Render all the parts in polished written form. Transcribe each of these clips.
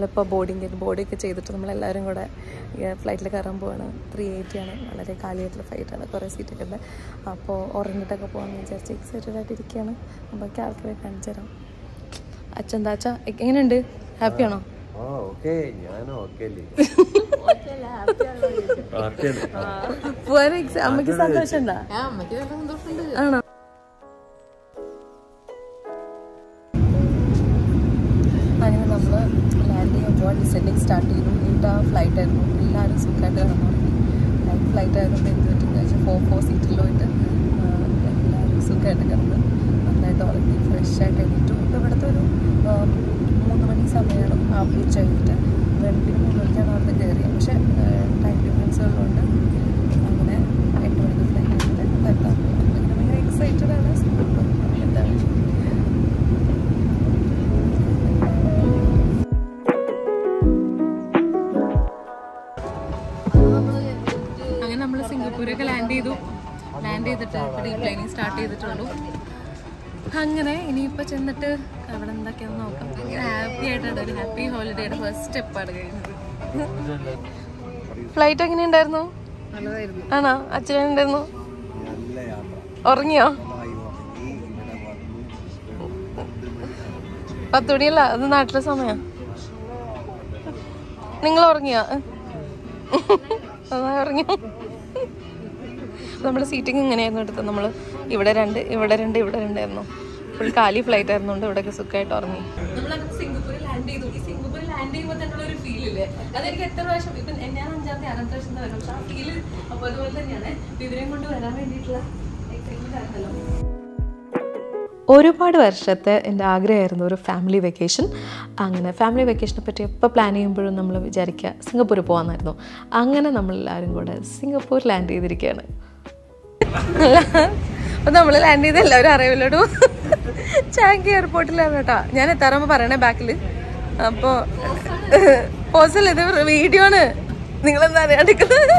നമ്മളിപ്പോൾ ബോർഡിങ്ങൊക്കെ ചെയ്തിട്ട് നമ്മളെല്ലാവരും കൂടെ ഫ്ലൈറ്റിൽ കയറാൻ പോവാണ്. 380 ആണ്, വളരെ കാലിയായിട്ടുള്ള ഫ്ലൈറ്റാണ്, കുറേ സീറ്റൊക്കെ ഉണ്ട്. അപ്പോൾ ഉറങ്ങിയിട്ടൊക്കെ പോകാമെന്ന് വിചാരിച്ച് എക്സൈറ്റഡ് ആയിട്ടിരിക്കുകയാണ്. അപ്പോൾ ആൾക്കാരെ കാണിച്ചു തരാം. അച്ഛ എങ്ങനെയുണ്ട്? ഹാപ്പിയാണോ? അമ്മയ്ക്ക് സന്തോഷമുണ്ടോ? ആണോ? അങ്ങനെ നമ്മൾ ലാൻഡ് ചെയ്യുമ്പോൾ ഡിസെൻഡിങ് സ്റ്റാർട്ട് ചെയ്തു. ഫ്ലൈറ്റ് ആയിരുന്നു. എല്ലാവരും സുഖമായിട്ട് കിടന്നു. നൈറ്റ് ഫ്ലൈറ്റ് ആയതുകൊണ്ട് എന്ത് പറ്റുമെന്ന് വെച്ചാൽ 4 സീറ്റിൽ പോയിട്ട് എല്ലാവരും സുഖമായിട്ട് കിടന്ന് നന്നായിട്ട് ഉറങ്ങി ഫ്രഷായിട്ട് എണീറ്റു. ഇപ്പോൾ ഇവിടുത്തെ ഒരു 3 മണി സമയമാണ്. ഉച്ച കഴിഞ്ഞിട്ട് 2 മണിക്കാണ് അവിടുന്ന് കയറിയത്. പക്ഷേ ടൈം ഡിഫറൻസ് ഉള്ളതുകൊണ്ട് അങ്ങനെ 8 മണിക്ക് ഫ്ലൈറ്റ് എടുത്തിട്ട് എത്താൻ പോകും. അങ്ങനെ ഭയങ്കര എക്സൈറ്റഡ് ആണ്. എന്താണ് നമ്മൾ സിംഗപ്പൂരൊക്കെ ലാൻഡ് ചെയ്തിട്ട് റീപ്ലൈനിങ് സ്റ്റാർട്ട് ചെയ്തിട്ടുള്ളൂ. അങ്ങനെ ഇനിയിപ്പോൾ ചെന്നിട്ട് അവിടെ എന്തൊക്കെയാണെന്ന് നോക്കാം. ഭയങ്കര ഹാപ്പി ആയിട്ടാണ്, ഒരു ഹാപ്പി ഹോളിഡേയുടെ ഫസ്റ്റ് സ്റ്റെപ്പാണ് കഴിഞ്ഞത്. ഫ്ലൈറ്റ് എങ്ങനെയുണ്ടായിരുന്നു? ആണോ? അച്ഛനുണ്ടായിരുന്നു? ഉറങ്ങിയോ? 10 മണിയല്ല, അത് നാട്ടിലെ സമയം. നിങ്ങൾ ഉറങ്ങിയോ? ഉറങ്ങിയോ? നമ്മൾ സീറ്റിംഗ് ഇങ്ങനെയായിരുന്നു എടുത്തത്. നമ്മൾ ഇവിടെ രണ്ട് ആയിരുന്നു. ഫുൾ കാലി ഫ്ലൈറ്റ് ആയിരുന്നുകൊണ്ട് ഇവിടെയൊക്കെ സുഖമായിട്ട് ഉറങ്ങി. നമ്മളങ്ങനെ സിംഗപ്പൂരിൽ ലാൻഡ് ചെയ്തു. ഈ സിംഗപ്പൂരിൽ ലാൻഡ് ചെയ്യുമ്പോൾ തന്നെ ഒരു ഫീലില്ലേ, അതെനിക്ക് എത്ര പ്രാവശ്യം, ഇപ്പം ഞാൻ 5ാമത്തെ 6ാമത്തെ പ്രാവശ്യം വരും. പക്ഷെ ആ ഫീല് അപ്പോൾ അതുപോലെ തന്നെയാണ്. വിവരം കൊണ്ട് വരാൻ വേണ്ടിയിട്ടുള്ള എക്സൈറ്റ്മെന്റ് ആണല്ലോ. ഒരുപാട് വർഷത്തെ എൻ്റെ ആഗ്രഹമായിരുന്നു ഒരു ഫാമിലി വെക്കേഷൻ. അങ്ങനെ ഫാമിലി വെക്കേഷനെ പറ്റി എപ്പോൾ പ്ലാൻ ചെയ്യുമ്പോഴും നമ്മൾ വിചാരിക്കുക സിംഗപ്പൂരിൽ പോകാമെന്നായിരുന്നു. അങ്ങനെ നമ്മളെല്ലാവരും കൂടെ സിംഗപ്പൂർ ലാൻഡ് ചെയ്തിരിക്കുകയാണ്. അപ്പോൾ നമ്മൾ ലാൻഡ് ചെയ്ത് എല്ലാവരും അറിയില്ലോടൂ. ചാങ്കി എയർപോർട്ടിലാണ് കേട്ടോ. ഞാൻ എത്താറാകുമ്പോൾ പറയണേ ബാക്കിൽ. അപ്പോൾ പോസൽ ഇത് വീഡിയോ ആണ്, നിങ്ങളെന്താ അറിയാണ്ടിരിക്കുന്നത്?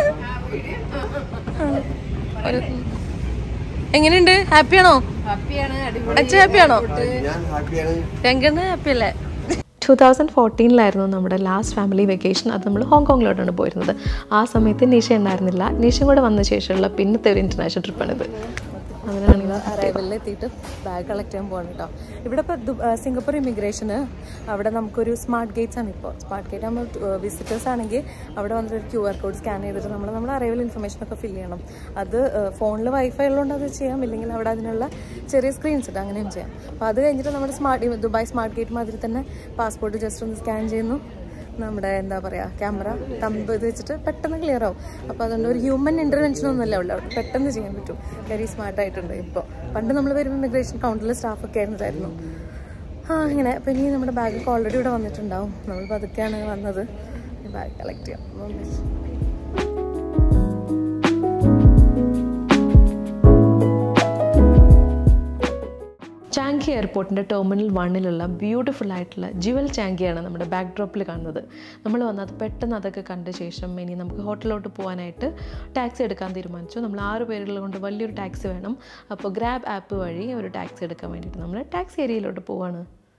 എങ്ങനെയുണ്ട്? ഹാപ്പിയാണോ? അച്ഛൻ ഹാപ്പിയാണോ? രംഗന് ഹാപ്പിയല്ലേ? 2014 നമ്മുടെ ലാസ്റ്റ് ഫാമിലി വെക്കേഷൻ. അത് നമ്മൾ ഹോങ്കോങ്ങിലോട്ടാണ് പോയിരുന്നത്. ആ സമയത്ത് നിഷ ഉണ്ടായിരുന്നില്ല. നിഷയും കൂടെ വന്ന ശേഷമുള്ള പിന്നത്തെ ഒരു ഇൻ്റർനാഷണൽ ട്രിപ്പാണിത്. അങ്ങനെയാണെങ്കിൽ അറൈവലിൽ എത്തിയിട്ട് ബാഗ് കളക്ട് ചെയ്യാൻ പോകണം കേട്ടോ. ഇവിടെ ഇപ്പോൾ സിംഗപ്പൂർ ഇമിഗ്രേഷന് അവിടെ നമുക്കൊരു സ്മാർട്ട് ഗേറ്റ്സ് ആണ്. ഇപ്പോൾ സ്മാർട്ട് ഗേറ്റ് ആകുമ്പോൾ വിസിറ്റേഴ്സ് ആണെങ്കിൽ അവിടെ വന്നിട്ട് ഒരു QR കോഡ് സ്കാൻ ചെയ്തിട്ട് നമ്മുടെ അറൈവൽ ഇൻഫർമേഷനൊക്കെ ഫില്ല് ചെയ്യണം. അത് ഫോണിൽ വൈഫൈ ഉള്ളതുകൊണ്ട് അത് ചെയ്യാം, ഇല്ലെങ്കിൽ അവിടെ അതിനുള്ള ചെറിയ സ്ക്രീൻസ് ഉണ്ട്, അങ്ങനെയും ചെയ്യാം. അപ്പോൾ അത് കഴിഞ്ഞിട്ട് നമ്മുടെ ദുബായ് സ്മാർട്ട് ഗേറ്റ് മാതിരി തന്നെ പാസ്പോർട്ട് ജസ്റ്റ് ഒന്ന് സ്കാൻ ചെയ്യുന്നു. നമ്മുടെ എന്താ പറയുക, ക്യാമറ തമ്പ് ഇത് വെച്ചിട്ട് പെട്ടെന്ന് ക്ലിയർ ആവും. അപ്പോൾ അതുകൊണ്ട് ഒരു ഹ്യൂമൻ ഇൻ്റർവെൻഷൻ ഒന്നുമല്ല ഉള്ളത്, അവിടെ പെട്ടെന്ന് ചെയ്യാൻ പറ്റും. വെരി സ്മാർട്ടായിട്ടുണ്ട്. ഇപ്പോൾ പണ്ട് നമ്മൾ വരുമ്പോൾ ഇമിഗ്രേഷൻ കൗണ്ടറിൽ സ്റ്റാഫൊക്കെ ആയിരുന്നായിരുന്നു. ഇങ്ങനെ. അപ്പോൾ ഇനി നമ്മുടെ ബാഗൊക്കെ ഓൾറെഡി ഇവിടെ വന്നിട്ടുണ്ടാവും. നമ്മൾ പതുക്കെയാണ് വന്നത്. ബാഗ് കളക്ട് ചെയ്യാം. ചാങ്കി എയർപോർട്ടിൻ്റെ ടെർമിനൽ 1 ബ്യൂട്ടിഫുൾ ആയിട്ടുള്ള ജ്വൽ ചാങ്കിയാണ് നമ്മുടെ ബാക്ക് ഡ്രോപ്പിൽ കാണുന്നത്. നമ്മൾ വന്നത് പെട്ടെന്ന് അതൊക്കെ കണ്ട ശേഷം ഇനി നമുക്ക് ഹോട്ടലിലോട്ട് പോകാനായിട്ട് ടാക്സി എടുക്കാൻ തീരുമാനിച്ചു. നമ്മൾ 6 പേരുകൾ കൊണ്ട് വലിയൊരു ടാക്സി വേണം. അപ്പോൾ ഗ്രാബ് ആപ്പ് വഴി ഒരു ടാക്സി എടുക്കാൻ വേണ്ടിയിട്ട് നമ്മൾ ടാക്സി ഏരിയയിലോട്ട് പോവാണ്.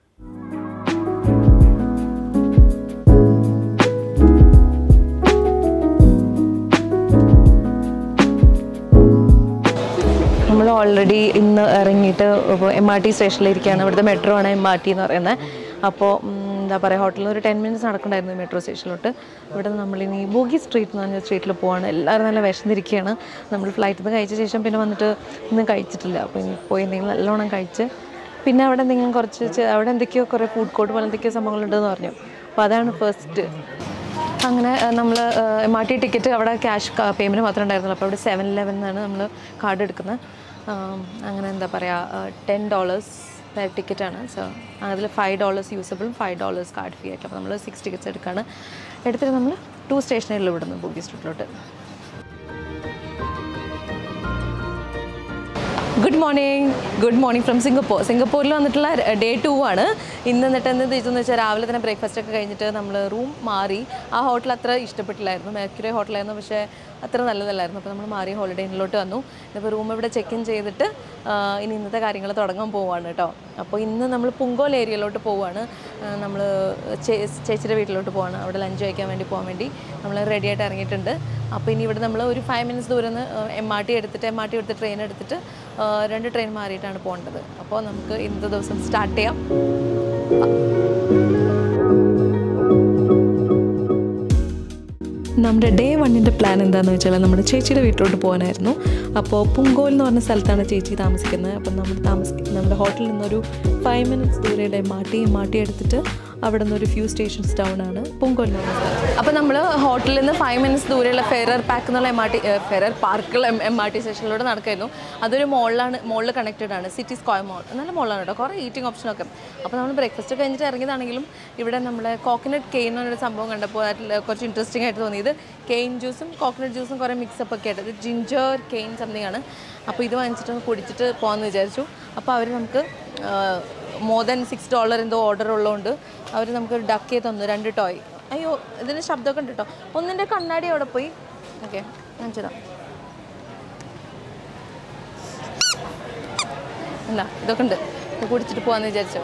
നമ്മൾ ഓൾറെഡി ഇന്ന് ഇറങ്ങിയിട്ട് ഇപ്പോൾ MRT സ്റ്റേഷനിലിരിക്കുകയാണ്. ഇവിടുത്തെ മെട്രോ ആണ് MRT എന്ന് പറയുന്നത്. അപ്പോൾ എന്താ പറയുക, ഹോട്ടലിൽ നിന്ന് ഒരു 10 മിനിറ്റ്സ് നടക്കണ്ടായിരുന്നു മെട്രോ സ്റ്റേഷനിലോട്ട്. ഇവിടെ നമ്മളിനി ബോഗി സ്ട്രീറ്റ് എന്ന് പറഞ്ഞ സ്ട്രീറ്റിൽ പോവാണ്. എല്ലാവരും നല്ല വിശന്നിരിക്കുകയാണ്. നമ്മൾ ഫ്ലൈറ്റിൽ നിന്ന് കഴിച്ച ശേഷം പിന്നെ വന്നിട്ട് ഇന്ന് കഴിച്ചിട്ടില്ല. അപ്പോൾ ഇനി പോയി എന്തെങ്കിലും നല്ലോണം കഴിച്ച് പിന്നെ അവിടെ എന്തെങ്കിലും അവിടെ എന്തൊക്കെയോ കുറേ ഫുഡ് കോർട്ട് പോലെ എന്തൊക്കെയോ സംഭവങ്ങളുണ്ടെന്ന് പറഞ്ഞു. അപ്പോൾ അതാണ് ഫസ്റ്റ്. അങ്ങനെ നമ്മൾ MRT ടിക്കറ്റ് അവിടെ ക്യാഷ് പേയ്മെൻറ്റ് മാത്രമേ ഉണ്ടായിരുന്നുള്ളൂ. അപ്പോൾ അവിടെ 7-Eleven എന്നാണ് നമ്മൾ കാർഡ് എടുക്കുന്നത്. അങ്ങനെ എന്താ പറയുക, $10 ടിക്കറ്റാണ്. സോ അതിൽ $5 യൂസബിളും $5 കാർഡ് ഫീ ആയിട്ട്. അപ്പോൾ നമ്മൾ 6 ടിക്കറ്റ്സ് എടുക്കുകയാണ്. എടുത്തിട്ട് നമ്മൾ 2 സ്റ്റേഷനിൽ വിടുന്നു ബോഗി സ്ട്രീറ്റിലോട്ട്. Good morning from Singapore. സിംഗപ്പൂരിൽ വന്നിട്ടുള്ള ഡേ 2 ആണ്. ഇന്ന് എന്നിട്ട് എന്ത് ചെയ്തെന്ന് വെച്ചാൽ രാവിലെ തന്നെ ബ്രേക്ക്ഫാസ്റ്റ് ഒക്കെ കഴിഞ്ഞിട്ട് നമ്മൾ റൂം മാറി. ആ ഹോട്ടൽ അത്ര ഇഷ്ടപ്പെട്ടില്ലായിരുന്നു, മെർക്യൂറി ഹോട്ടലായിരുന്നു, പക്ഷേ അത്ര നല്ലതല്ലായിരുന്നു. അപ്പോൾ നമ്മൾ മാറി ഹോളിഡേ ഇന്നിലോട്ട് വന്നു. ഇപ്പോൾ റൂം ഇവിടെ ചെക്ക് ഇൻ ചെയ്തിട്ട് ഇനി ഇന്നത്തെ കാര്യങ്ങൾ തുടങ്ങാൻ പോവുകയാണ് കേട്ടോ. അപ്പോൾ ഇന്ന് നമ്മൾ പുങ്കോൽ ഏരിയയിലോട്ട് പോവുകയാണ്. നമ്മൾ ചേച്ചിയുടെ വീട്ടിലോട്ട് പോവാണ്. അവിടെ ലഞ്ച് കഴിക്കാൻ വേണ്ടി പോകാൻ വേണ്ടി നമ്മൾ റെഡി ആയിട്ട് ഇറങ്ങിയിട്ടുണ്ട്. അപ്പോൾ ഇനി ഇവിടെ നമ്മൾ ഒരു 5 minutes ദൂരം നിന്ന് MRT എടുത്ത് ട്രെയിൻ എടുത്തിട്ട് 2 ട്രെയിൻ മാറിയിട്ടാണ് പോകേണ്ടത്. അപ്പോൾ നമുക്ക് ഇന്നത്തെ ദിവസം സ്റ്റാർട്ട് ചെയ്യാം. നമ്മുടെ ഡേ 1 പ്ലാൻ എന്താണെന്ന് വെച്ചാൽ നമ്മുടെ ചേച്ചിയുടെ വീട്ടിലോട്ട് പോകാനായിരുന്നു. അപ്പോൾ പുങ്കോൽ എന്ന് പറഞ്ഞ സ്ഥലത്താണ് ചേച്ചി താമസിക്കുന്നത്. അപ്പം നമ്മുടെ ഹോട്ടലിൽ നിന്നൊരു 5 minutes ദൂരെയുടെ MRT എടുത്തിട്ട് അവിടെ നിന്ന് ഒരു ഫ്യൂ സ്റ്റേഷൻസ് ഡൗൺ ആണ് പുങ്കോൽ എന്ന് പറഞ്ഞ സ്ഥലം. അപ്പോൾ നമ്മൾ ഹോട്ടലിൽ നിന്ന് 5 minutes ദൂരെയുള്ള ഫെറർ പാർക്ക് എന്നുള്ള MRT സ്റ്റേഷനിലൂടെ നടക്കായിരുന്നു. അതൊരു മോളിൽ കണക്റ്റഡ് ആണ്, സിറ്റി സ്ക്വയർ മോൾ. നല്ല മോളാണ് കേട്ടോ, കുറേ ഈറ്റിംഗ് ഓപ്ഷനൊക്കെ. അപ്പോൾ നമ്മൾ ബ്രേക്ക്ഫാസ്റ്റ് കഴിഞ്ഞിട്ട് ഇറങ്ങിയതാണെങ്കിലും ഇവിടെ നമ്മൾ കോക്കനട്ട് കെയിൻ എന്നൊരു സംഭവം കണ്ടപ്പോൾ അതിൽ കുറച്ച് ഇൻട്രസ്റ്റിംഗ് ആയിട്ട് തോന്നിയത് കെയിൻ ജ്യൂസും കോക്കനട്ട് ജ്യൂസും കുറേ മിക്സപ്പ് ഒക്കെ ആയിട്ട്, ഇത് ജിഞ്ചർ കെയിൻ സംതിങ് ആണ്. അപ്പോൾ ഇത് വാങ്ങിച്ചിട്ട് കുടിച്ചിട്ട് പോകാമെന്ന് വിചാരിച്ചു. അപ്പോൾ അവർ നമുക്ക് more than $6 എന്തോ ഓർഡർ ഉള്ളതുകൊണ്ട് അവർ നമുക്ക് ഡക്ക് തന്നു 2 ടോയ്. അയ്യോ, ഇതിൻ്റെ ശബ്ദമൊക്കെ ഉണ്ട് കേട്ടോ. ഒന്നിൻ്റെ കണ്ണാടി അവിടെ പോയി. ഓക്കെ, ഞാൻ ചെയ്താം. അല്ല, ഇതൊക്കെ ഉണ്ട്, കുടിച്ചിട്ട് പോകാമെന്ന് വിചാരിച്ചോ.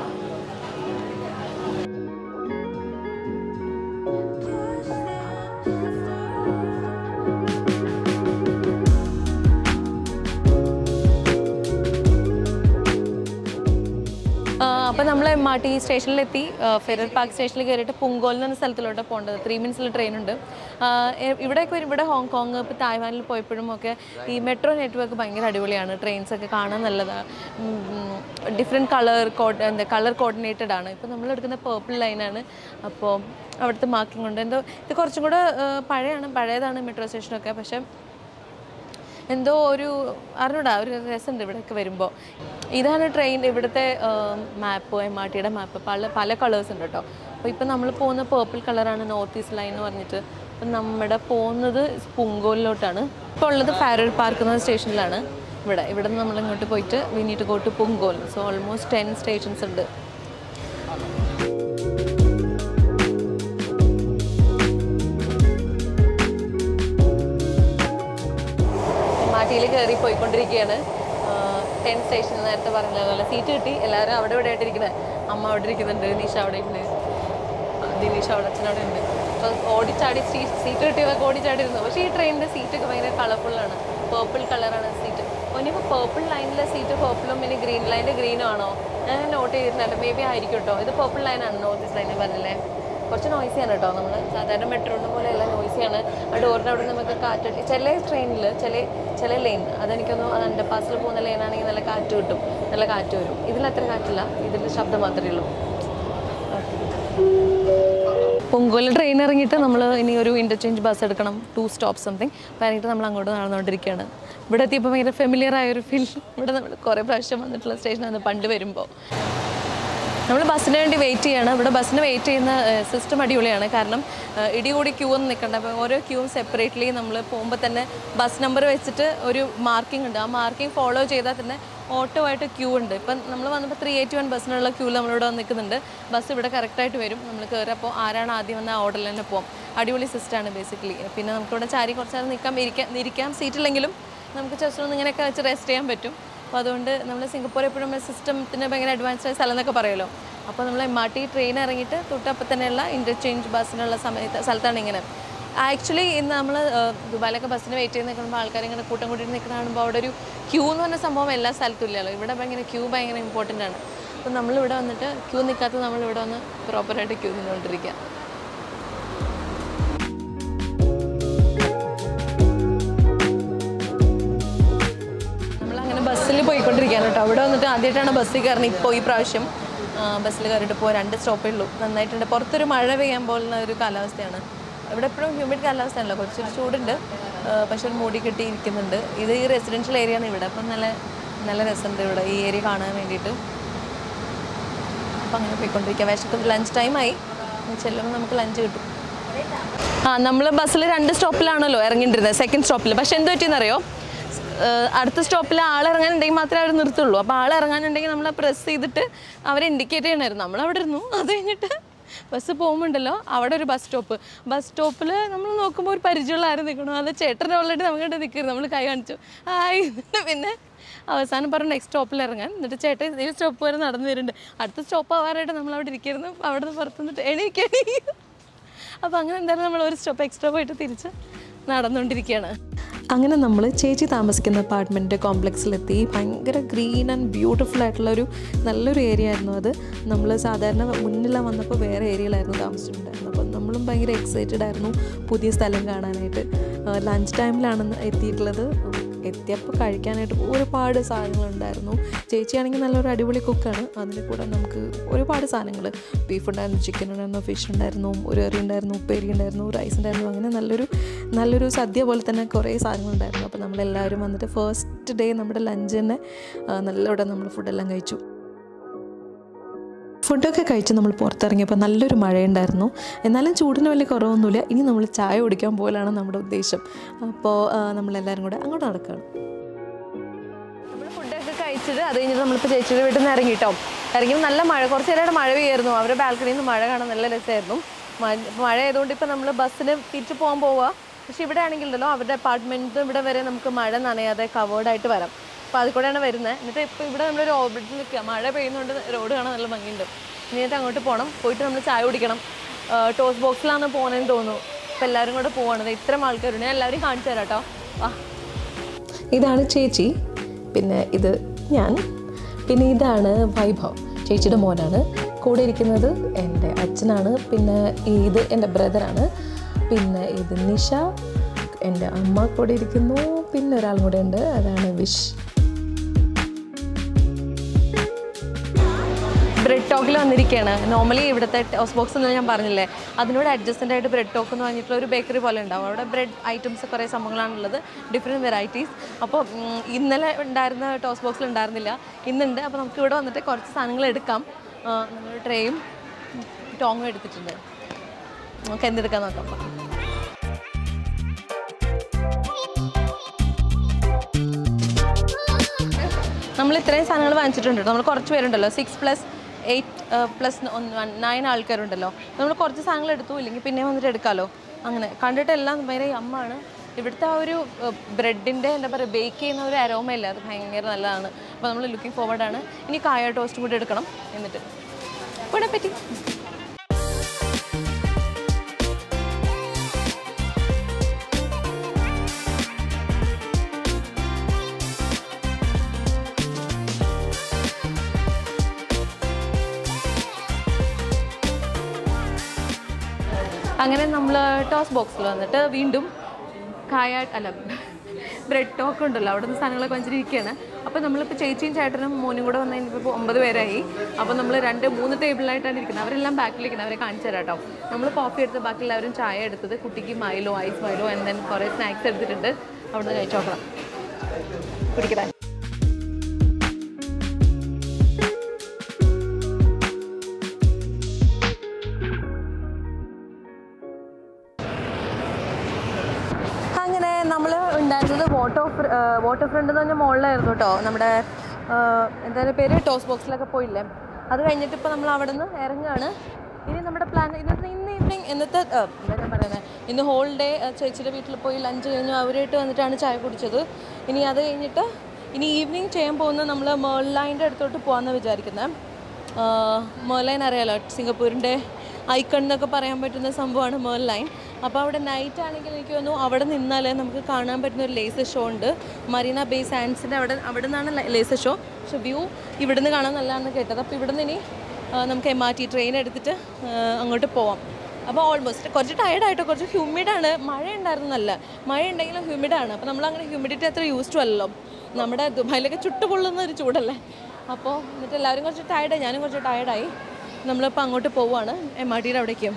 അപ്പോൾ നമ്മൾ MRT സ്റ്റേഷനിലെത്തി. ഫെറർ പാർക്ക് സ്റ്റേഷനിൽ കയറിയിട്ട് പുങ്കോൽ എന്ന് പറഞ്ഞ സ്ഥലത്തിലോട്ട് പോകേണ്ടത്. 3 minutes ട്രെയിൻ ഉണ്ട്. ഇവിടെ ഹോങ്കോങ്, ഇപ്പോൾ തായ്വാനിൽ പോയപ്പോഴും ഒക്കെ ഈ മെട്രോ നെറ്റ്വർക്ക് ഭയങ്കര അടിപൊളിയാണ്. ട്രെയിൻസൊക്കെ കാണാൻ നല്ലതാണ്. ഡിഫറെൻറ്റ് കളർ കോർഡിനേറ്റഡ് ആണ്. ഇപ്പോൾ നമ്മൾ എടുക്കുന്ന പേർപ്പിൾ ലൈനാണ്. അപ്പോൾ അവിടുത്തെ മാർക്കിംഗ് ഉണ്ട്. എന്തോ ഇത് കുറച്ചും കൂടെ പഴയതാണ് മെട്രോ സ്റ്റേഷനൊക്കെ. പക്ഷേ എന്തോ ഒരു അറിഞ്ഞൂടാ, ഒരു രസമുണ്ട് ഇവിടെയൊക്കെ വരുമ്പോൾ. ഇതാണ് ട്രെയിൻ, ഇവിടുത്തെ മാപ്പ്, MRTയുടെ മാപ്പ്. പല കളേഴ്സ് ഉണ്ട് കേട്ടോ. അപ്പോൾ ഇപ്പം നമ്മൾ പോകുന്ന പേർപ്പിൾ കളറാണ് നോർത്ത് ഈസ്റ്റ് ലൈൻ എന്ന് പറഞ്ഞിട്ട്. അപ്പം നമ്മുടെ പോകുന്നത് പുങ്കോലിലോട്ടാണ്. ഇപ്പോൾ ഉള്ളത് ഫെറർ പാർക്ക് എന്ന സ്റ്റേഷനിലാണ്. ഇവിടെ നിന്ന് നമ്മൾ ഇങ്ങോട്ട് പോയിട്ട് we need to go to Punggol. So almost 10 stations ഉണ്ട്. MRTയിൽ കയറി പോയിക്കൊണ്ടിരിക്കുകയാണ്. 10 സ്റ്റേഷൻ നേരത്തെ പറഞ്ഞതുപോലെ സീറ്റ് കിട്ടി. എല്ലാവരും അവിടെ ഇവിടെ ആയിട്ടിരിക്കുന്നത്. അമ്മ അവിടെ ഇരിക്കുന്നുണ്ട്, നിഷ അവിടെ ഉണ്ട്, ദിനീഷ അവിടെ, അച്ഛൻ അവിടെ ഉണ്ട്. അപ്പോൾ ഓടിച്ചാടി സീറ്റ് കിട്ടിയവർക്ക് ഓടിച്ചാടിയിരുന്നു. പക്ഷേ ഈ ട്രെയിനിൻ്റെ സീറ്റൊക്കെ ഭയങ്കര കളർഫുള്ളാണ്. പേർപ്പിൾ കളറാണ് സീറ്റ്. ഇനിയിപ്പോൾ പേർപ്പിൾ ലൈനിലെ സീറ്റ് പേർപ്പിളും പിന്നെ ഗ്രീൻ ലൈനിൻ്റെ ഗ്രീനും ആണോ? ഞാൻ നോട്ട് ചെയ്തിട്ടുണ്ടല്ലോ, മേ ബി ആയിരിക്കും കേട്ടോ. ഇത് പേർപ്പിൾ ലൈനാണ്, നോർത്ത് ഈസ്റ്റ് ലൈനിൽ പറഞ്ഞല്ലേ. കുറച്ച് നോയ്സിയാണ് കേട്ടോ. നമ്മൾ സാധാരണ മെട്രോണിന് പോലെ എല്ലാം നോയ്സിയാണ്. ആ ഡോറിൻ്റെ അവിടെ നമുക്ക് കാറ്റ്, ചില ട്രെയിനിൽ ചില ലൈൻ, അതെനിക്കൊന്നും അത് അണ്ടർപാസിൽ പോകുന്ന ലൈനാണെങ്കിൽ നല്ല കാറ്റ് കിട്ടും, നല്ല കാറ്റ് വരും. ഇതിലത്ര കാറ്റില്ല, ഇതിൻ്റെ ശബ്ദം മാത്രമേ ഉള്ളൂ. പുങ്കോലിൽ ട്രെയിൻ ഇറങ്ങിയിട്ട് നമ്മൾ ഇനി ഒരു ഇൻ്റർചേഞ്ച് ബസ് എടുക്കണം, 2 stops സംതിങ്. അപ്പോൾ ഇറങ്ങിയിട്ട് നമ്മൾ അങ്ങോട്ട് നടന്നുകൊണ്ടിരിക്കുകയാണ്. ഇവിടെ എത്തിയപ്പോൾ ഭയങ്കര ഫെമിലിയർ ആയൊരു ഫീൽ. ഇവിടെ നമ്മൾ കുറേ പ്രാവശ്യം വന്നിട്ടുള്ള സ്റ്റേഷനാണ് പണ്ട് വരുമ്പോൾ. നമ്മൾ ബസ്സിന് വേണ്ടി വെയിറ്റ് ചെയ്യാണ്. ഇവിടെ ബസ്സിന് വെയിറ്റ് ചെയ്യുന്ന സിസ്റ്റം അടിപൊളിയാണ്. കാരണം ഇടികൂടി ക്യൂ ഒന്നും നിൽക്കണ്ട. അപ്പോൾ ഓരോ ക്യൂവും സെപ്പറേറ്റ്ലി നമ്മൾ പോകുമ്പോൾ തന്നെ ബസ് നമ്പർ വെച്ചിട്ട് ഒരു മാർക്കിംഗ് ഉണ്ട്. ആ മാർക്കിംഗ് ഫോളോ ചെയ്താൽ തന്നെ ഓട്ടോ ആയിട്ട് ക്യൂ ഉണ്ട്. ഇപ്പം നമ്മൾ വന്നപ്പോൾ 381 ബസ്സിനുള്ള ക്യൂവിൽ നമ്മളിവിടെ നിൽക്കുന്നുണ്ട്. ബസ് ഇവിടെ കറക്റ്റായിട്ട് വരും. നമ്മൾ കയറി അപ്പോൾ ആരാണ് ആദ്യം വന്ന ആ ഓർഡറിൽ തന്നെ പോകും. അടിപൊളി സിസ്റ്റമാണ് ബേസിക്കലി. പിന്നെ നമുക്കിവിടെ ചാരി കുറച്ച് നേരം ഇരിക്കാം സീറ്റില്ലെങ്കിലും നമുക്ക് ജസ്റ്റ് ഒന്ന് ഇങ്ങനെയൊക്കെ വെച്ച് റെസ്റ്റ് ചെയ്യാൻ പറ്റും. അപ്പോൾ അതുകൊണ്ട് നമ്മൾ സിംഗപ്പൂർ എപ്പോഴും സിസ്റ്റത്തിന് ഭയങ്കര അഡ്വാൻസ്ഡ് ആയ സ്ഥലം എന്നൊക്കെ പറയുമല്ലോ. അപ്പോൾ നമ്മൾ MRT ട്രെയിൻ ഇറങ്ങിയിട്ട് തൊട്ടപ്പം തന്നെയുള്ള ഇൻ്റർചേഞ്ച് ബസ്സിനുള്ള സ്ഥലത്താണ് ഇങ്ങനെ. ആക്ച്വലി ഇന്ന് നമ്മൾ ദുബായിലൊക്കെ ബസ്സിന് വെയിറ്റ് ചെയ്ത് നിൽക്കുമ്പോൾ ആൾക്കാർ ഇങ്ങനെ കൂട്ടം കൂട്ടിയിട്ട് നിൽക്കുന്ന കാണുമ്പോൾ അവിടെ ഒരു ക്യൂ എന്ന് പറഞ്ഞ സംഭവം എല്ലാ സ്ഥലത്തും ഇല്ലല്ലോ. ഇവിടെ ക്യൂ ഭയങ്കര ഇമ്പോർട്ടൻ്റ് ആണ്. അപ്പോൾ നമ്മളിവിടെ വന്നിട്ട് ക്യൂ നിൽക്കാത്ത നമ്മളിവിടെ വന്ന് പ്രോപ്പറായിട്ട് ക്യൂ നിന്നുകൊണ്ടിരിക്കുക. നമ്മളങ്ങനെ ബസ്സിൽ പോയിക്കൊണ്ടിരിക്കുകയാണ് കേട്ടോ. അവിടെ വന്നിട്ട് ആദ്യമായിട്ടാണ് ബസ്സിൽ കയറുന്നത്. ഇപ്പോൾ ഈ പ്രാവശ്യം ബസ്സിൽ കയറിയിട്ട് ഇപ്പോൾ 2 സ്റ്റോപ്പേ ഉള്ളൂ. നന്നായിട്ടുണ്ട്. പുറത്തൊരു മഴ പെയ്യാൻ പോകുന്ന ഒരു കാലാവസ്ഥയാണ്. ഇവിടെ എപ്പോഴും ഹ്യൂമിഡ് കാലാവസ്ഥയാണല്ലോ, കുറച്ചൊരു ചൂടുണ്ട്, പക്ഷെ ഒരു മൂടി കെട്ടിയിരിക്കുന്നുണ്ട്. ഇത് ഈ റെസിഡൻഷ്യൽ ഏരിയ ആണ് ഇവിടെ. അപ്പം നല്ല രസമുണ്ട് ഇവിടെ ഈ ഏരിയ കാണാൻ വേണ്ടിയിട്ട്. അപ്പം അങ്ങനെ പോയിക്കൊണ്ടിരിക്കുക. വിശക്കും, ലഞ്ച് ടൈമായി, ചെല്ലുമ്പോൾ നമുക്ക് ലഞ്ച് കിട്ടും. നമ്മൾ ബസ്സിൽ 2 സ്റ്റോപ്പിലാണല്ലോ ഇറങ്ങിണ്ടിരുന്നത്, സെക്കൻഡ് സ്റ്റോപ്പിൽ. പക്ഷെ എന്ത് പറ്റിയെന്നറിയോ, അടുത്ത സ്റ്റോപ്പിൽ ആൾ ഇറങ്ങാനുണ്ടെങ്കിൽ മാത്രമേ അവർ നിർത്തുള്ളൂ. അപ്പോൾ ആൾ ഇറങ്ങാനുണ്ടെങ്കിൽ നമ്മൾ പ്രസ് ചെയ്തിട്ട് അവരെ ഇൻഡിക്കേറ്റ് ചെയ്യണമായിരുന്നു. നമ്മളവിടെ ഇരുന്നു. അത് കഴിഞ്ഞിട്ട് ബസ് പോകുമ്പോണ്ടല്ലോ അവിടെ ഒരു ബസ് സ്റ്റോപ്പിൽ നമ്മൾ നോക്കുമ്പോൾ ഒരു പരിചയമുള്ള ആരും നിൽക്കണം. അത് ചേട്ടൻ്റെ ഓൾറെഡി നമുക്കിട്ട് നിൽക്കരുത്. നമ്മൾ കൈ കാണിച്ചു ആയി. പിന്നെ അവസാനം പറഞ്ഞു നെക്സ്റ്റ് സ്റ്റോപ്പിൽ ഇറങ്ങാൻ. എന്നിട്ട് ചേട്ടൻ ഈ സ്റ്റോപ്പ് വരെ നടന്നു വരുന്നുണ്ട്. അടുത്ത സ്റ്റോപ്പ് ആവാറായിട്ട് നമ്മളവിടെ ഇരിക്കരുത്. അവിടെ നിന്ന് പുറത്തു നിന്നിട്ട് എണീക്കണി. അപ്പോൾ അങ്ങനെ എന്തായാലും നമ്മൾ ഒരു സ്റ്റോപ്പ് എക്സ്ട്രാ പോയിട്ട് തിരിച്ച് നടന്നുകൊണ്ടിരിക്കുകയാണ്. അങ്ങനെ നമ്മൾ ചേച്ചി താമസിക്കുന്ന അപ്പാർട്ട്മെൻറ്റ് കോംപ്ലക്സിലെത്തി. ഭയങ്കര ഗ്രീൻ ആൻഡ് ബ്യൂട്ടിഫുൾ ആയിട്ടുള്ളൊരു നല്ലൊരു ഏരിയ ആയിരുന്നു അത്. നമ്മൾ സാധാരണ മുന്നിലാണ് വന്നപ്പോൾ വേറെ ഏരിയയിലായിരുന്നു താമസിച്ചിട്ടുണ്ടായിരുന്നത്. അപ്പം നമ്മളും ഭയങ്കര എക്സൈറ്റഡ് ആയിരുന്നു പുതിയ സ്ഥലം കാണാനായിട്ട്. ലഞ്ച് ടൈമിലാണ് എത്തിയിട്ടുള്ളത്. എത്തിയപ്പോൾ കഴിക്കാനായിട്ട് ഒരുപാട് സാധനങ്ങളുണ്ടായിരുന്നു. ചേച്ചിയാണെങ്കിൽ നല്ലൊരു അടിപൊളി കുക്കാണ്. അതിൻ്റെ കൂടെ നമുക്ക് ഒരുപാട് സാധനങ്ങൾ, ബീഫ് ഉണ്ടായിരുന്നു, ചിക്കൻ ഉണ്ടായിരുന്നു, ഫിഷ് ഉണ്ടായിരുന്നു, ഒരു കറി ഉണ്ടായിരുന്നു, ഉപ്പേരി ഉണ്ടായിരുന്നു, റൈസ് ഉണ്ടായിരുന്നു. അങ്ങനെ നല്ലൊരു സദ്യ പോലെ തന്നെ കുറേ സാധനങ്ങളുണ്ടായിരുന്നു. അപ്പോൾ നമ്മളെല്ലാവരും വന്നിട്ട് ഫസ്റ്റ് ഡേ നമ്മുടെ ലഞ്ച് തന്നെ നല്ലോടെ നമ്മൾ ഫുഡെല്ലാം കഴിച്ചു. ഫുഡൊക്കെ കഴിച്ച് നമ്മൾ പുറത്തിറങ്ങിയപ്പോൾ നല്ലൊരു മഴയുണ്ടായിരുന്നു. എന്നാലും ചൂടിന് വലിയ കുറവൊന്നുമില്ല. ഇനി നമ്മൾ ചായ കുടിക്കാൻ പോലാണ് നമ്മുടെ ഉദ്ദേശം. അപ്പോൾ നമ്മളെല്ലാവരും കൂടെ അങ്ങോട്ട് നടക്കുകയാണ്. നമ്മൾ ഫുഡൊക്കെ കഴിച്ചിട്ട് അത് കഴിഞ്ഞിട്ട് നമ്മളിപ്പോൾ ചേച്ചിയുടെ വീട്ടിൽ നിന്ന് ഇറങ്ങിയിട്ടോ. ഇറങ്ങിയപ്പോൾ നല്ല മഴ, കുറച്ച് നേരമായിട്ട് മഴ പെയ്യായിരുന്നു. അവരുടെ ബാൽക്കണിയിൽ നിന്ന് മഴ കാണാൻ നല്ല രസമായിരുന്നു. മഴ ആയതുകൊണ്ട് ഇപ്പോൾ നമ്മൾ ബസ്സിന് തിരിച്ച് പോകാൻ പോവുക. പക്ഷേ ഇവിടെ ആണെങ്കിലല്ലോ അവരുടെ അപ്പാർട്ട്മെൻറ്റ് ഇവിടെ വരെ നമുക്ക് മഴ നനയാതെ കവേർഡായിട്ട് വരാം. അപ്പോൾ അതിൽ കൂടെയാണ് വരുന്നത്. എന്നിട്ട് ഇപ്പോൾ ഇവിടെ നമ്മളൊരു ഓവർബ്രിഡ്ജിൽ നിൽക്കുക. മഴ പെയ്യുന്നതുകൊണ്ട് റോഡ് കാണാൻ നല്ല ഭംഗിയുണ്ട്. എന്നിട്ട് അങ്ങോട്ട് പോകണം. പോയിട്ട് നമ്മൾ ചായ കുടിക്കണം. ടോസ്റ്റ് ബോക്സിലാണ് പോകുന്നതെന്ന് തോന്നുന്നു. അപ്പോൾ എല്ലാവരും കൂടെ പോവാണ്. ഇത്രയും ആൾക്കാരുണ്ട്. ഞാൻ എല്ലാവരും കാണിച്ചു തരാം കേട്ടോ. ഇതാണ് ചേച്ചി, പിന്നെ ഇത് ഞാൻ, പിന്നെ ഇതാണ് വൈഭവ്, ചേച്ചിയുടെ മോനാണ്. കൂടെ ഇരിക്കുന്നത് എൻ്റെ അച്ഛനാണ്. പിന്നെ ഇത് എൻ്റെ ബ്രദറാണ്. പിന്നെ ഇത് നിഷ, എൻ്റെ അമ്മ കൂടെ ഇരിക്കുന്നു. പിന്നെ ഒരാളും കൂടെ ഉണ്ട്, അതാണ് വിഷ്. ബ്രെഡ് ടോക്കിൽ വന്നിരിക്കുകയാണ്. നോർമലി ഇവിടുത്തെ ടോസ്റ്റ് ബോക്സ് എന്ന് ഞാൻ പറഞ്ഞില്ലേ, അതിനോട് അഡ്ജസ്റ്റൻ്റ് ആയിട്ട് ബ്രെഡ് ടോക്ക് എന്ന് പറഞ്ഞിട്ടുള്ള ഒരു ബേക്കറി പോലെ ഉണ്ടാവും. അവിടെ ബ്രെഡ് ഐറ്റംസ് കുറേ സംഭവങ്ങളാണുള്ളത്, ഡിഫറെൻറ്റ് വെറൈറ്റീസ്. അപ്പോൾ ഇന്നലെ ഉണ്ടായിരുന്ന ടോസ്റ്റ് ബോക്സിൽ ഉണ്ടായിരുന്നില്ല, ഇന്നുണ്ട്. അപ്പോൾ നമുക്ക് ഇവിടെ വന്നിട്ട് കുറച്ച് സാധനങ്ങൾ എടുക്കാം. നമ്മൾ ട്രേയും ടോങ്ങും എടുത്തിട്ടുണ്ട്. നമുക്ക് എന്തെടുക്കാൻ നോക്കാം. നമ്മൾ ഇത്രയും സാധനങ്ങൾ വാങ്ങിച്ചിട്ടുണ്ട്. നമ്മൾ കുറച്ച് പേരുണ്ടല്ലോ, 6+8+9 ആൾക്കാരുണ്ടല്ലോ. നമ്മൾ കുറച്ച് സാധനങ്ങൾ എടുത്തു, ഇല്ലെങ്കിൽ പിന്നെ വന്നിട്ട് എടുക്കാമല്ലോ. അങ്ങനെ കണ്ടിട്ട് എല്ലാം ഭയങ്കര യമ്മാണ്. ഇവിടുത്തെ ആ ഒരു ബ്രെഡിൻ്റെ എന്താ പറയുക, ബേക്ക് ചെയ്യുന്ന ഒരു അരോമയില്ല, അത് ഭയങ്കര നല്ലതാണ്. അപ്പോൾ നമ്മൾ ലുക്കിംഗ് ഫോർവേഡാണ്. ഇനി കായ ടോസ്റ്റ് കൂടി എടുക്കണം. എന്നിട്ട് ഇവിടെ പറ്റി അങ്ങനെ നമ്മൾ ടോസ്റ്റ് ബോക്സിൽ വന്നിട്ട് വീണ്ടും ബ്രെഡ് ടോക്ക് ഉണ്ടല്ലോ, അവിടെ നിന്ന് സാധനങ്ങളൊക്കെ വെച്ചിരിക്കുകയാണ്. അപ്പോൾ നമ്മളിപ്പോൾ ചേച്ചിയും ചേട്ടനും മോനും കൂടെ വന്ന് കഴിഞ്ഞപ്പോൾ 9 പേരായി. അപ്പോൾ നമ്മൾ 2-3 ടേബിളിലായിട്ടാണ് ഇരിക്കുന്നത്. അവരെല്ലാം ബാക്കിലിരിക്കുന്നത്. അവരെ കാണിച്ചു തരാം കേട്ടോ. നമ്മൾ കോഫി എടുത്ത് ബാക്കി എല്ലാവരും ചായ എടുത്തത്. കുട്ടിക്ക് മൈലോ, ഐസ് മൈലോ, then കുറേ സ്നാക്സ് എടുത്തിട്ടുണ്ട്. അവിടെ നിന്ന് കഴിച്ചു നോക്കണം. കുടിക്കട്ടെ. നമ്മൾ ഉണ്ടായിരുന്നത് വാട്ടർ ഫ്രണ്ട് എന്ന് പറഞ്ഞാൽ മുകളിലായിരുന്നു കേട്ടോ. നമ്മുടെ എന്തായാലും പേര് ടോസ്റ്റ് ബോക്സിലൊക്കെ പോയില്ലേ. അത് കഴിഞ്ഞിട്ട് ഇപ്പോൾ നമ്മൾ അവിടെ നിന്ന് ഇറങ്ങുകയാണ്. ഇനി നമ്മുടെ പ്ലാൻ ഇന്ന് ഈവനിങ് എന്താ ഞാൻ പറയുന്നത്, ഇന്ന് ഹോൾ ഡേ ചേച്ചിയുടെ വീട്ടിൽ പോയി ലഞ്ച് കഴിഞ്ഞു. അവരായിട്ട് വന്നിട്ടാണ് ചായ കുടിച്ചത്. ഇനി അത് കഴിഞ്ഞിട്ട് ഇനി ഈവനിങ് ചെയ്യാൻ പോകുന്നത് നമ്മൾ മേർലൈൻ്റെ അടുത്തോട്ട് പോകാമെന്ന് വിചാരിക്കുന്നത്. മേർലൈൻ അറിയാലോ, സിംഗപ്പൂരിൻ്റെ ഐക്കൺ എന്നൊക്കെ പറയാൻ പറ്റുന്ന സംഭവമാണ് മേർലൈൻ. അപ്പോൾ അവിടെ നൈറ്റ് ആണെങ്കിൽ എനിക്ക് തോന്നുന്നു അവിടെ നിന്നാൽ നമുക്ക് കാണാൻ പറ്റുന്ന ഒരു ലേസർ ഷോ ഉണ്ട്. മറീന ബേ സാൻഡ്സിൻ്റെ അവിടെ നിന്നാണ് ലേസർ ഷോ. പക്ഷെ വ്യൂ ഇവിടെ നിന്ന് കാണാൻ നല്ലതാണെന്ന് കേട്ടത്. അപ്പോൾ ഇവിടെ നിന്ന് ഇനി നമുക്ക് MRT ട്രെയിൻ എടുത്തിട്ട് അങ്ങോട്ട് പോവാം. അപ്പോൾ ഓൾമോസ്റ്റ് കുറച്ച് ടയർഡായിട്ടോ, കുറച്ച് ഹ്യൂമിഡാണ്. മഴ ഉണ്ടായിരുന്നു, നല്ല മഴ ഉണ്ടെങ്കിലും ഹ്യൂമിഡാണ്. അപ്പോൾ നമ്മളങ്ങനെ ഹ്യൂമിഡിറ്റി അത്ര യൂസ്ഡ് അല്ലല്ലോ. നമ്മുടെ ദുബായിലൊക്കെ ചുട്ടുപൊള്ളുന്ന ഒരു ചൂടല്ലേ. അപ്പോൾ എന്നിട്ട് എല്ലാവരും കുറച്ച് ടയർഡായി, ഞാനും കുറച്ച് ടയർഡായി. നമ്മളിപ്പോൾ അങ്ങോട്ട് പോവുകയാണ്, MRTയുടെ അവിടേക്കും.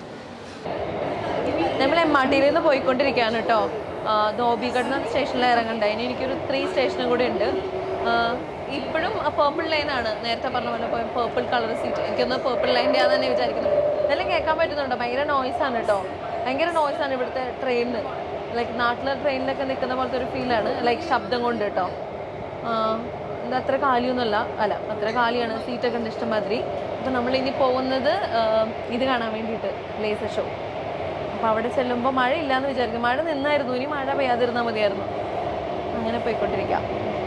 നമ്മൾ MRTയിൽ നിന്ന് പോയിക്കൊണ്ടിരിക്കുകയാണ് കേട്ടോ. ധോബിഗഡ് സ്റ്റേഷനിൽ ഇറങ്ങണ്ടായി. ഇനി എനിക്കൊരു 3 സ്റ്റേഷനും കൂടി ഉണ്ട്. ഇപ്പോഴും പേർപ്പിൾ ലൈനാണ്, നേരത്തെ പറഞ്ഞ പോലെ പേർപ്പിൾ കളർ സീറ്റ്. എനിക്കൊന്ന് പേർപ്പിൾ ലൈൻ്റെ ആണെന്ന് തന്നെ വിചാരിക്കുന്നത്. ഇതെല്ലാം കേൾക്കാൻ പറ്റുന്നുണ്ടോ? ഭയങ്കര നോയ്സാണ് കേട്ടോ, ഭയങ്കര നോയ്സാണ് ഇവിടുത്തെ ട്രെയിനിന്. ലൈക്ക് നാട്ടിലെ ട്രെയിനിലൊക്കെ നിൽക്കുന്ന പോലത്തെ ഒരു ഫീലാണ്, ലൈക്ക് ശബ്ദം കൊണ്ട് കേട്ടോ. അത്ര കാലിയൊന്നുമല്ല, അല്ല അത്ര കാലിയാണ്, സീറ്റൊക്കെ ഉണ്ട് ഇഷ്ടംമാതിരി. അപ്പോൾ നമ്മളിനി പോകുന്നത് ഇത് കാണാൻ വേണ്ടിയിട്ട്, ലേസർ ഷോ. അപ്പോൾ അവിടെ ചെല്ലുമ്പോൾ മഴയില്ലയെന്ന് വിചാരിക്കും. മഴ നിന്നായിരുന്നു, ഇനി മഴ പെയ്യാതിരുന്നാൽ മതിയായിരുന്നു. അങ്ങനെ പോയിക്കൊണ്ടിരിക്കാം.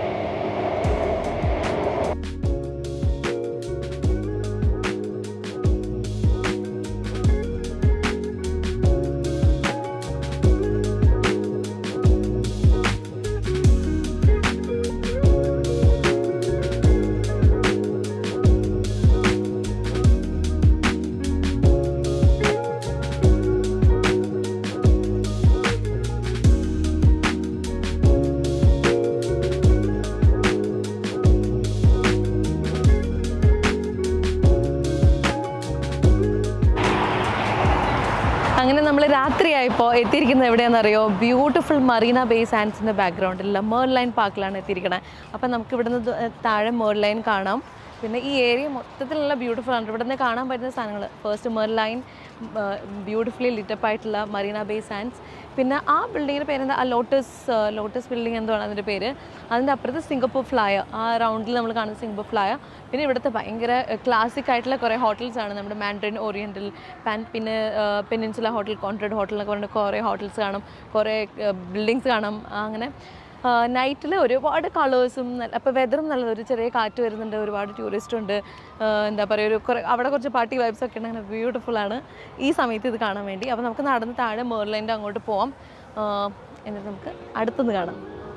അങ്ങനെ നമ്മൾ രാത്രിയായപ്പോൾ എത്തിയിരിക്കുന്നത് എവിടെയാണെന്നറിയോ? ബ്യൂട്ടിഫുൾ മറീന ബേ സാൻഡ്സിൻ്റെ ബാക്ക്ഗ്രൗണ്ടിലുള്ള മേർലൈൻ പാർക്കിലാണ് എത്തിയിരിക്കുന്നത്. അപ്പം നമുക്ക് ഇവിടുന്ന് താഴെ മേർലൈൻ കാണാം. പിന്നെ ഈ ഏരിയ മൊത്തത്തിലുള്ള ബ്യൂട്ടിഫുൾ ആണ്. ഇവിടെ നിന്ന് കാണാൻ പറ്റുന്ന സാധനങ്ങൾ, ഫസ്റ്റ് മേർലൈൻ, ബ്യൂട്ടിഫുള്ളി ലിറ്റപ്പ് ആയിട്ടുള്ള മറീന ബേ സാൻഡ്സ്, പിന്നെ ആ ബിൽഡിങ്ങിൻ്റെ പേരെന്താ, ആ ലോട്ടസ് ബിൽഡിംഗ് എന്താണ് അതിൻ്റെ പേര്. അതിൻ്റെ അപ്പുറത്ത് സിംഗപ്പൂർ ഫ്ലയർ, ആ റൗണ്ടിൽ നമ്മൾ കാണുന്ന സിംഗപ്പൂർ ഫ്ലയർ. പിന്നെ ഇവിടുത്തെ ഭയങ്കര ക്ലാസിക് ആയിട്ടുള്ള കുറേ ഹോട്ടൽസാണ്, നമ്മുടെ മാൻഡറിൻ ഓറിയൻ്റൽ, പിന്നെ പെനിൻസുല ഹോട്ടൽ, കോൺട്രഡ് ഹോട്ടൽ എന്നൊക്കെ പറഞ്ഞിട്ട് കുറേ ഹോട്ടൽസ് കാണാം, കുറേ ബിൽഡിങ്സ് കാണാം. അങ്ങനെ നൈറ്റിൽ ഒരുപാട് കളേഴ്സും, അപ്പോൾ വെതറും നല്ലത്, ഒരു ചെറിയ കാറ്റ് വരുന്നുണ്ട്, ഒരുപാട് ടൂറിസ്റ്റ് ഉണ്ട്. എന്താ പറയുക, അവിടെ കുറച്ച് പാർട്ടി വൈബ്സ് ഒക്കെ ഉണ്ട്. അങ്ങനെ ബ്യൂട്ടിഫുള്ളാണ് ഈ സമയത്ത് ഇത് കാണാൻ വേണ്ടി. അപ്പോൾ നമുക്ക് നടന്ന് താഴെ മേർലൈൻ്റെ അങ്ങോട്ട് പോവാം. എന്നിട്ട് നമുക്ക് അടുത്തുനിന്ന് കാണാം.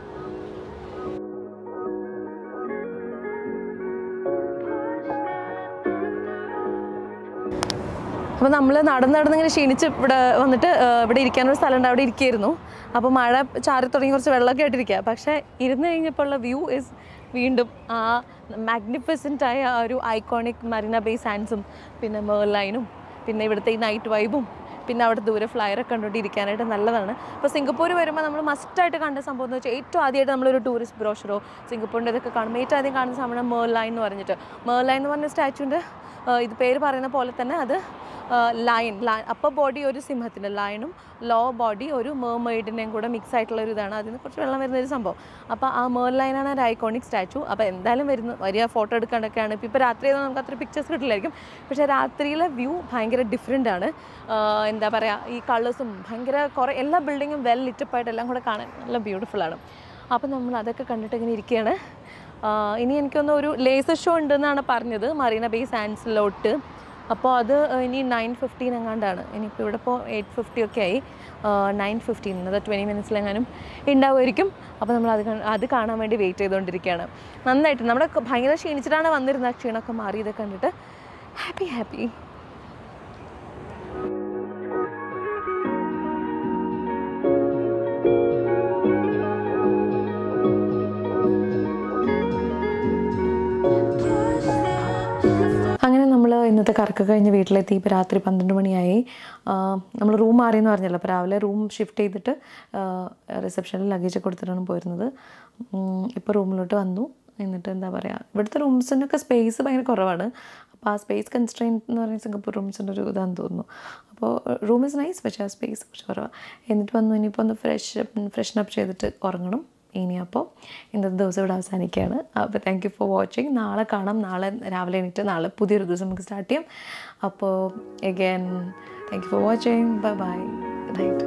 അപ്പോൾ നമ്മൾ നടന്നിങ്ങനെ ക്ഷീണിച്ച് ഇവിടെ വന്നിട്ട് ഇവിടെ ഇരിക്കാനൊരു സ്ഥലമുണ്ട്, അവിടെ ഇരിക്കുകയായിരുന്നു. അപ്പോൾ മഴ ചാരി തുടങ്ങി കുറച്ച് വെള്ളമൊക്കെ ആയിട്ടിരിക്കുക. പക്ഷേ ഇരുന്ന് കഴിഞ്ഞപ്പോൾ ഉള്ള വ്യൂ ഇസ് വീണ്ടും ആ മാഗ്നിഫിസൻ്റായ ആ ഒരു ഐക്കോണിക് മറീന ബേ സാൻഡ്സും പിന്നെ മേർലൈനും പിന്നെ ഇവിടുത്തെ ഈ നൈറ്റ് വൈബും പിന്നെ അവിടെ ദൂരെ ഫ്ലയറൊക്കെ കണ്ടുകൊണ്ട് ഇരിക്കാനായിട്ട് നല്ലതാണ്. അപ്പോൾ സിംഗപ്പൂർ വരുമ്പോൾ നമ്മൾ മസ്റ്റായിട്ട് കണ്ട സംഭവം എന്ന് വെച്ചാൽ, ഏറ്റവും ആദ്യമായിട്ട് നമ്മളൊരു ടൂറിസ്റ്റ് ബ്രോഷറോ സിംഗപ്പൂരിൻ്റെ ഇതൊക്കെ കാണുമ്പോൾ ഏറ്റവും ആദ്യം കാണുന്ന സാധനം മേർലൈൻ എന്ന് പറഞ്ഞിട്ട്. മേർലൈൻ എന്ന് പറഞ്ഞ സ്റ്റാച്യൂൻ്റെ ഇത് പേര് പറയുന്ന പോലെ തന്നെ അത് ലയൺ, അപ്പർ ബോഡി ഒരു സിംഹത്തിൻ്റെ ലയണും ലോ ബോഡി ഒരു മേർമെയ്ഡിൻ്റെയും കൂടെ മിക്സ് ആയിട്ടുള്ള ഒരു ഇതാണ്. അതിന് കുറച്ച് വെള്ളം വരുന്നൊരു സംഭവം. അപ്പോൾ ആ മേർലൈനാണ് ഒരു ഐക്കോണിക് സ്റ്റാച്ചു. അപ്പോൾ എന്തായാലും വലിയ ഫോട്ടോ എടുക്കാനൊക്കെയാണ്. ഇപ്പോൾ രാത്രി ചെയ്താൽ നമുക്ക് അത്ര പിക്ചേഴ്സ് കിട്ടില്ലായിരിക്കും, പക്ഷേ രാത്രിയിലെ വ്യൂ ഭയങ്കര ഡിഫറെൻ്റ് ആണ്. എന്താ പറയുക, ഈ കളേഴ്സും ഭയങ്കര കുറേ, എല്ലാ ബിൽഡിങ്ങും വെൽ ലിറ്റപ്പായിട്ട് എല്ലാം കൂടെ കാണാൻ നല്ല ബ്യൂട്ടിഫുള്ളാണ്. അപ്പോൾ നമ്മൾ അതൊക്കെ കണ്ടിട്ട് ഇങ്ങനെ ഇരിക്കുകയാണ്. ഇനി എനിക്കൊന്ന് ഒരു ലേസർ ഷോ ഉണ്ടെന്നാണ് പറഞ്ഞത് മറീന ബേ സാൻഡ്സിലോട്ട്. അപ്പോൾ അത് ഇനി 9:15 എങ്ങാണ്ടാണ്. ഇനിയിപ്പോൾ ഇവിടെ ഇപ്പോൾ 8:50 ഒക്കെ ആയി. 9:15, അത് 20 മിനിറ്റ്സിലെങ്ങാനും ഉണ്ടാവുമായിരിക്കും. അപ്പോൾ നമ്മൾ അത് കാണാൻ വേണ്ടി വെയിറ്റ് ചെയ്തുകൊണ്ടിരിക്കുകയാണ്. നന്നായിട്ട് നമ്മുടെ ഭയങ്കര ക്ഷീണിച്ചിട്ടാണ് വന്നിരുന്നത്. ക്ഷീണമൊക്കെ മാറി ഇതൊക്കെ കണ്ടിട്ട് ഹാപ്പി. അങ്ങനെ നമ്മൾ ഇന്നത്തെ കറക്കം കഴിഞ്ഞ് വീട്ടിലെത്തി. ഇപ്പോൾ രാത്രി 12 മണിയായി. നമ്മൾ റൂം മാറിയെന്ന് പറഞ്ഞല്ലോ. അപ്പോൾ രാവിലെ റൂം ഷിഫ്റ്റ് ചെയ്തിട്ട് റിസപ്ഷനിൽ ലഗേജ് കൊടുത്തിട്ടാണ് പോയിരുന്നത്. ഇപ്പോൾ റൂമിലോട്ട് വന്നു. എന്നിട്ട് എന്താ പറയുക, ഇവിടുത്തെ റൂംസിനൊക്കെ സ്പേസ് ഭയങ്കര കുറവാണ്. അപ്പോൾ ആ സ്പേസ് കൺസ്ട്രെയിൻറ്റ് എന്ന് പറയുന്നത് സിംഗപ്പൂർ റൂംസിൻ്റെ ഒരു ഇതാണെന്ന് തോന്നുന്നു. അപ്പോൾ റൂം ഇസ് നൈസ്, പക്ഷേ ആ സ്പേസ് കുറച്ച് കുറവാണ്. എന്നിട്ട് വന്നു. ഇനിയിപ്പോൾ ഒന്ന് ഫ്രഷനപ്പ് ചെയ്തിട്ട് ഉറങ്ങണം. ഇനിയപ്പോൾ ഇന്നത്തെ ദിവസം ഇവിടെ അവസാനിക്കുകയാണ്. അപ്പോൾ താങ്ക് യു ഫോർ വാച്ചിങ്. നാളെ കാണാം. നാളെ രാവിലെ എണീറ്റ് നാളെ പുതിയൊരു ദിവസം നമുക്ക് സ്റ്റാർട്ട് ചെയ്യാം. അപ്പോൾ again thank you for watching. Bye good night.